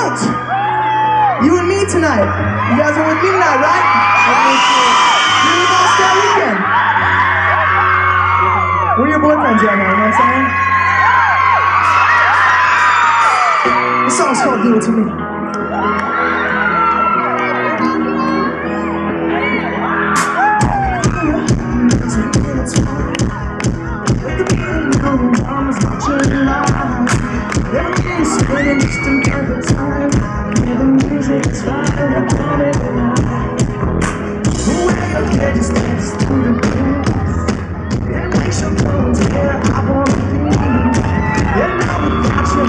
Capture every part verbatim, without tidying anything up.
don't. You and me tonight. You guys are with me tonight, right? You and us that weekend. Where are your boyfriends right now, you know what I'm saying? This song's called Do It To Me. Everything's spinning just another time. Yeah, the music's fine, I want it alive. Whoever can just dance to the beat. It makes your bones where I wanna be. Yeah, now without you,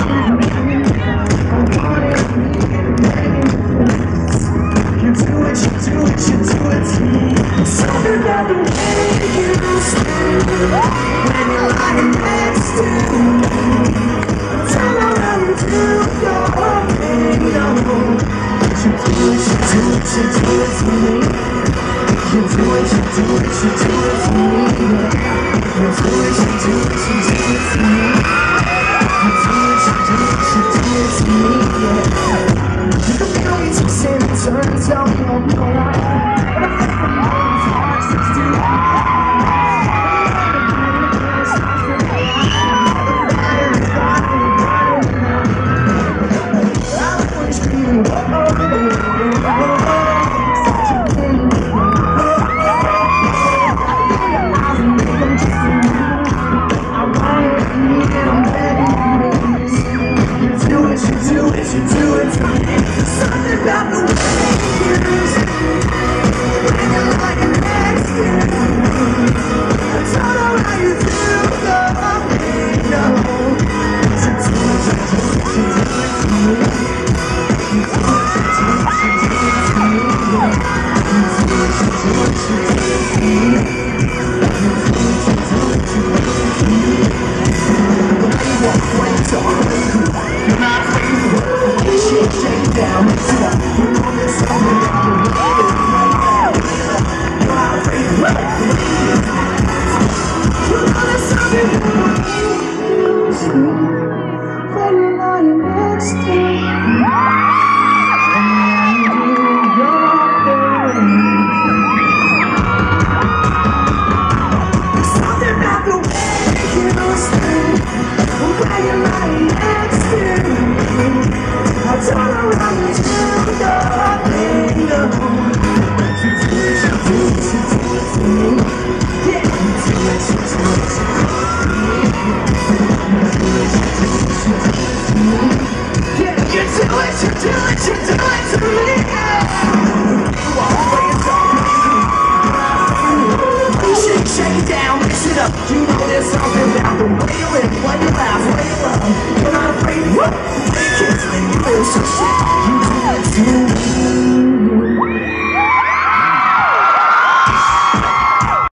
I want it, need it, you do it, you do it, you do it to me. Something about the way you stand when you're lying next to me. Turn around and do your thing, no. You do it, you do it, you do it to me. You do it, you do it, you do it to me. You do it, you do it, you do it to me. You do it, you do it, you do it to me, yeah. You can feel me twisting and turning, tell me I'll be alright. But I think I'm all as hard as it's too. You know there's something about the way you live, when you laugh, when you love. You're not afraid, whoop, you kiss when you lose, so shit, you do it too.